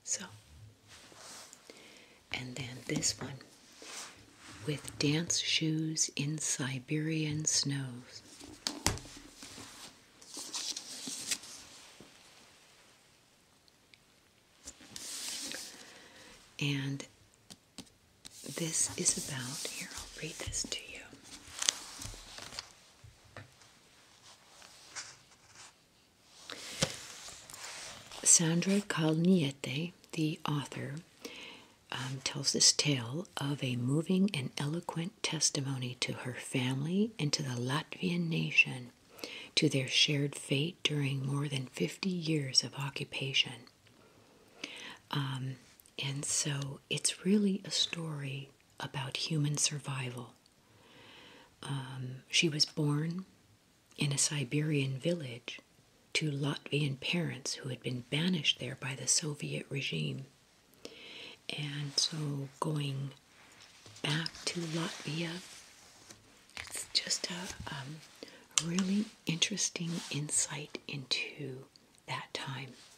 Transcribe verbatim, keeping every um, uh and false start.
So, and then this one, with dance shoes in Siberian snows. And this is about, here, I'll read this to you. Sandra Kalniete, the author, um, tells this tale of a moving and eloquent testimony to her family and to the Latvian nation, to their shared fate during more than fifty years of occupation. Um, and so it's really a story about human survival. Um, she was born in a Siberian village to Latvian parents who had been banished there by the Soviet regime. And so going back to Latvia, it's just a um, really interesting insight into that time.